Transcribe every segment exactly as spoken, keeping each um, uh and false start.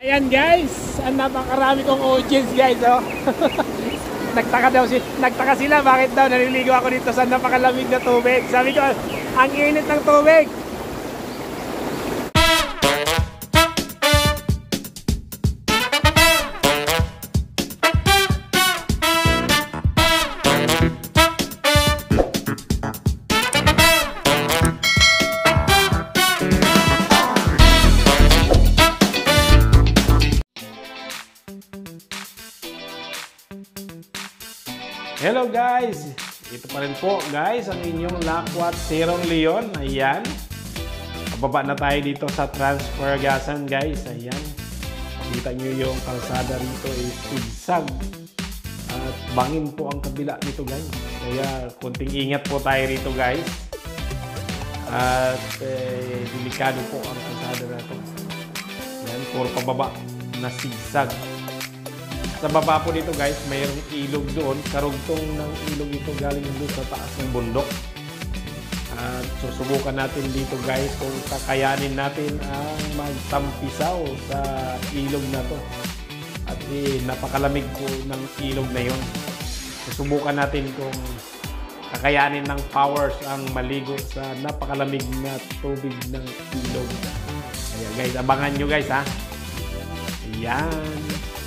Ayan guys, ang napakarami kong audience guys, oh. Nagtaka daw si, nagtaka sila bakit daw naliligo ako dito sa napakalamig na tubig. Sabi ko, ang init ng tubig. Hello guys! Ito pa rin po guys ang inyong lakwat Sirong Leon. Ayan. Pababa na tayo dito sa Transfaragasan guys. Ayan. Makita nyo yung kalsada rito ay sigsag. At bangin po ang kabila nito guys. Kaya kunting ingat po tayo rito guys. At eh, delikado po ang kalsada natin. Ayan. Puro pababa na sigsag. Sa baba po dito guys, mayroong ilog doon. Karugtong ng ilog ito galing doon sa taas ng bundok. At susubukan natin dito guys kung kakayanin natin ang magtampisaw sa ilog na to. At eh, napakalamig po ng ilog na yon. Susubukan natin kung kakayanin ng powers ang maligo sa napakalamig na tubig ng ilog. Ayan guys, abangan nyo guys ha. Ayan.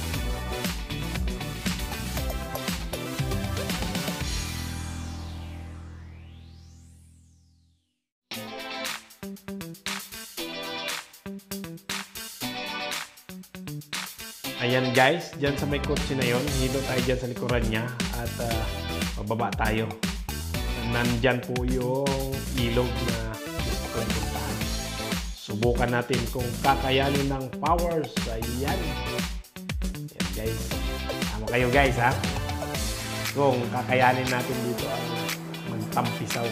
Ayan guys, dyan sa may kotse na yon, hilo tayo dyan sa likuran niya at uh, bababa tayo. Nandyan po yung ilog na gusto kong puntahan. Subukan natin kung kakayanin ng powers. Ayan. Ayan guys. Tama kayo guys ha. Kung kakayanin natin dito ang magtampisaw.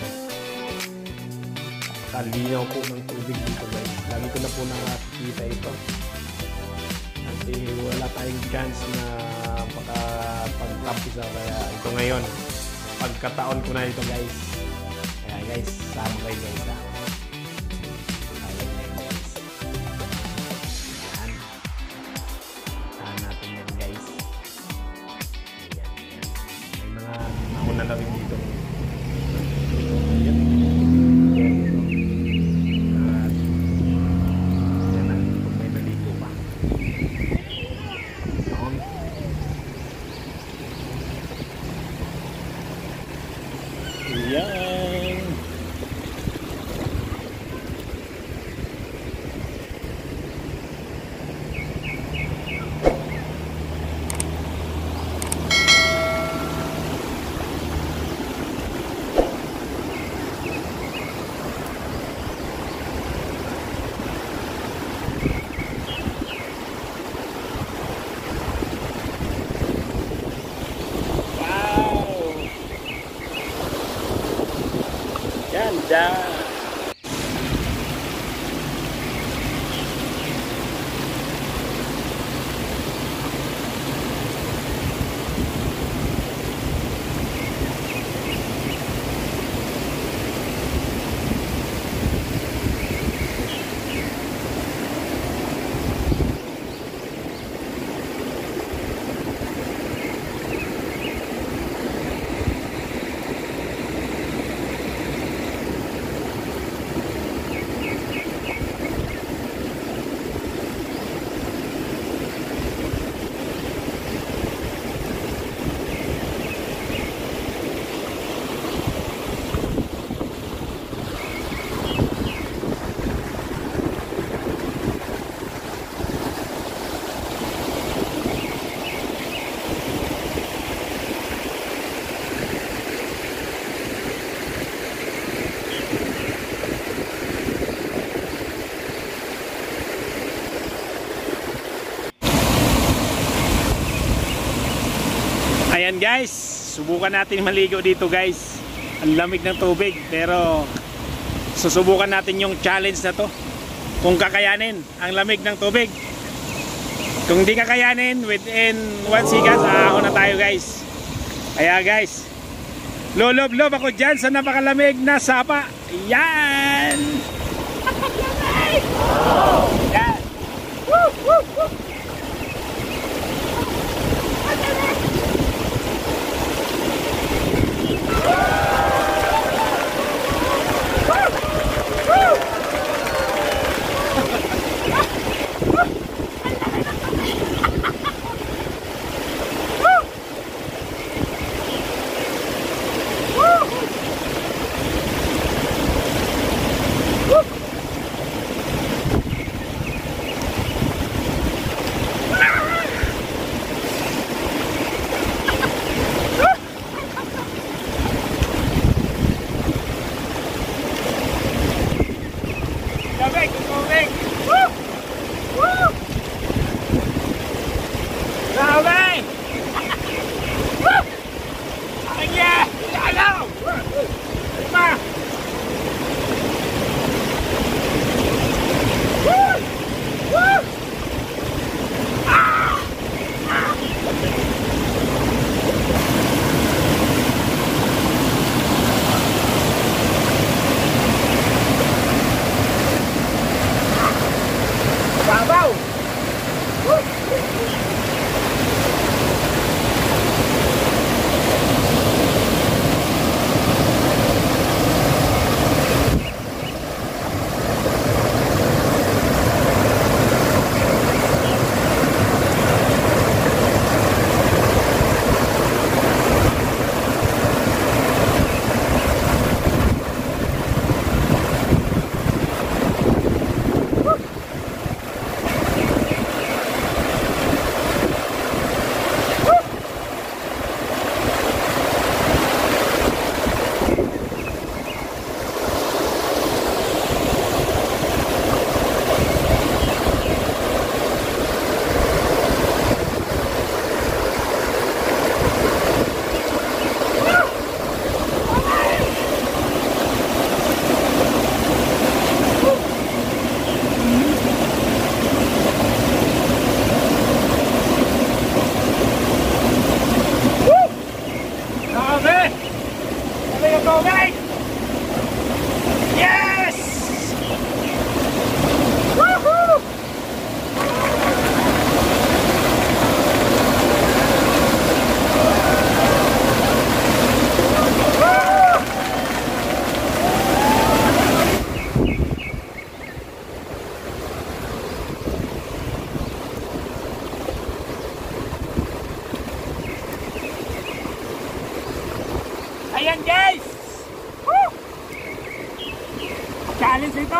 Kalinaw po ng tubig dito guys. Lagi ko na po nakakita ito. Kasi wala tayong chance na makapagtampisaw. Kaya ito ngayon, pagkataon ko na ito guys. Kaya guys, sama kayo guys ha. Ayan guys. Ayan. Tahan natin yan guys. Ayan, ayan. May mga nauna na rin dito. Ayan. At ayan na, kung may naligo pa. Ayan. Ganda! Ayan guys, subukan natin maligo dito guys. Ang lamig ng tubig, pero susubukan natin yung challenge na to. Kung kakayanin ang lamig ng tubig. Kung di kakayanin, within one seconds, ahon na tayo guys. Kaya guys, lolob-lob ako dyan sa napakalamig na sapa. Yan! Yan! Woo! Woo! Woo!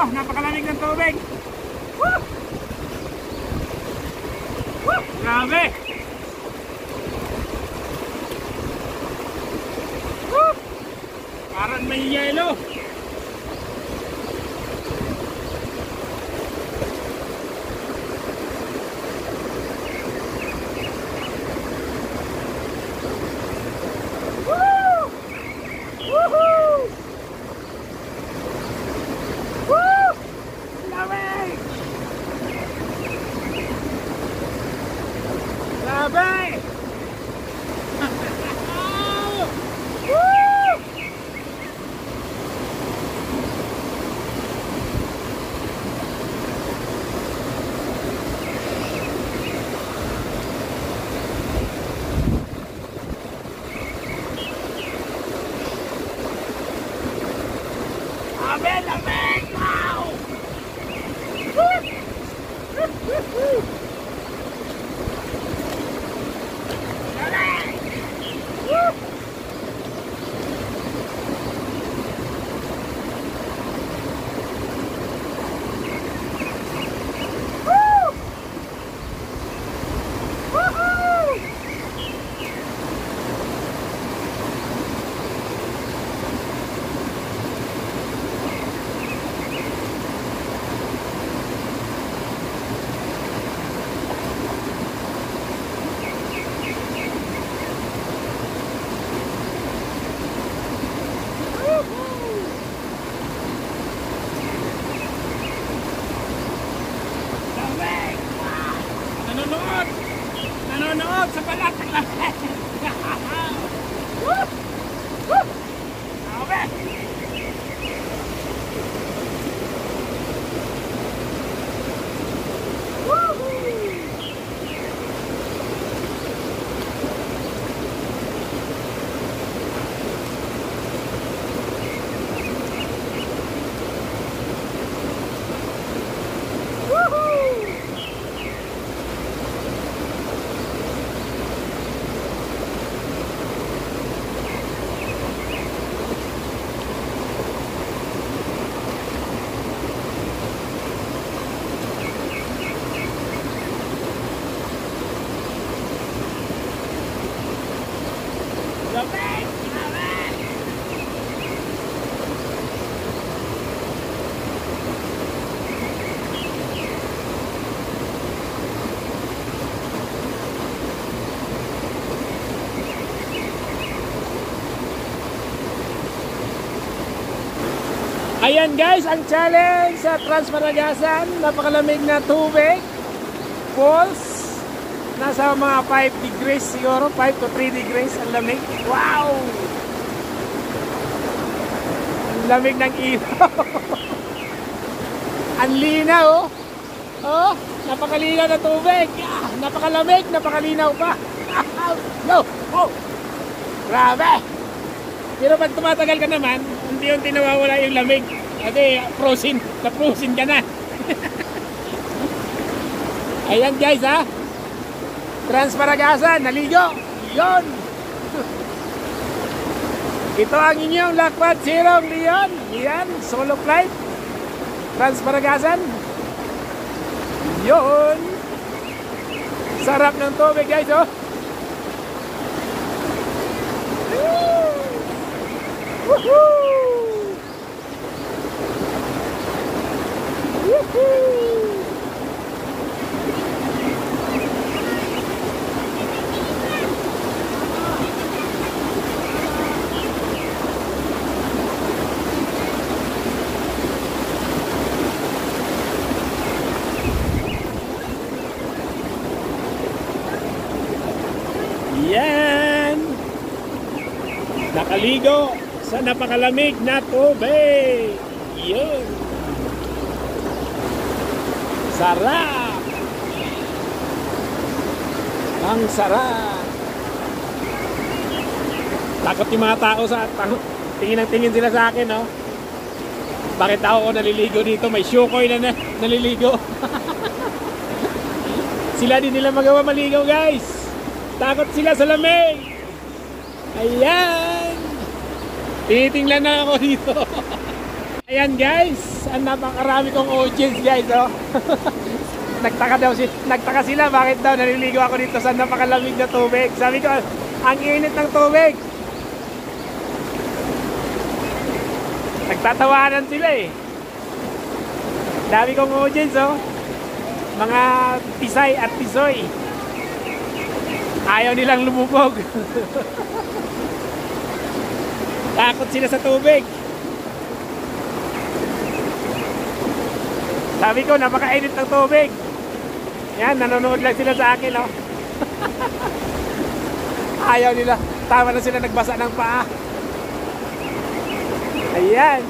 oh, napakalamig ng tubig. Woo! Woo! Grabe! Woo! Parang may yelo. Nanonood sa balat ng lamig. Woo! Woo! Okay. Ayan guys, ang challenge sa Transfaragasan, napakalamig na tubig, falls, nasa mga five degrees siguro, five to three degrees ang lamig. Wow! Ang lamig ng ilaw. Ang linaw oh. Oh, napakalinaw na tubig. Ah, napakalamig, napakalinaw pa. No! Oh! Grabe! Pero pag tumatagal ka naman, unti-unti nawawala yung lamig. Kasi frozen, na-frozen ka na. Ayan guys ha. Transfaragasan, naligo. Yon. Ito ang inyong Lakwat Sirong Leon. Yan, solo flight. Transfaragasan. Yon. Sarap ng tubig guys oh. Woohoo! Woohoo! Yan! Nakaligo sa napakalamig na tubig. Yun. Sarap. Ang sarap. Takot yung mga tao sa tingin ng tingin sila sa akin, no? Bakit tao ko naliligo dito? May shukoy na, na naliligo. Sila din nila magawa maligaw, guys. Takot sila sa lamig. Ayan. Tinitingnan na ako dito. Ayan guys, ang napakarami kong audience guys, oh. Nagtaka daw si, nagtaka sila bakit daw naliligo ako dito sa napakalamig na tubig. Sabi ko, ang init ng tubig. Nagtatawanan sila eh. Dami kong audience, oh. Mga Pisay at Pisoy. Ayaw nilang lumubog. Takot sila sa tubig. Sabi ko, napakainit ng tubig. Yan, nanonood lang sila sa akin, oh. Ayaw nila. Tama na sila nagbasa ng paa. Ayan.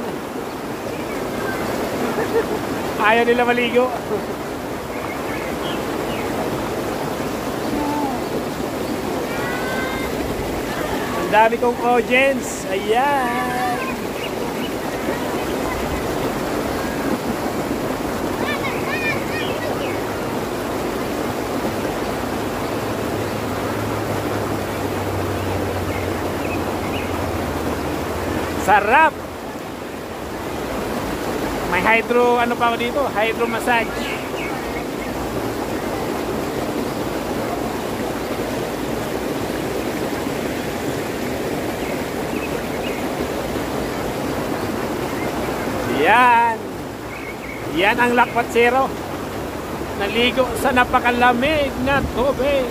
Ayaw nila maligo. Ang dami kong audience. Ayan. Sarap. May hydro, ano pa dito? Hydro massage. Yan. Yan ang Lakwat Zero. Naligo sa napakalamig na tubig.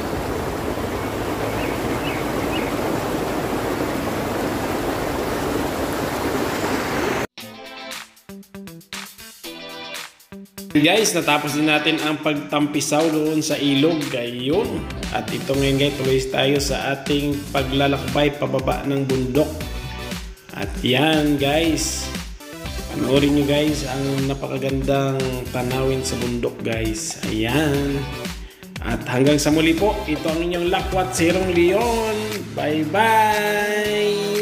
Guys, natapos din natin ang pagtampisaw doon sa ilog. Gayon. At ito ngayon guys, tuloy tayo sa ating paglalakbay pababa ng bundok. At yan guys, panoorin nyo guys ang napakagandang tanawin sa bundok guys. Ayan. At hanggang sa muli po, ito ang inyong Lakwat Zerong Leon. Bye bye!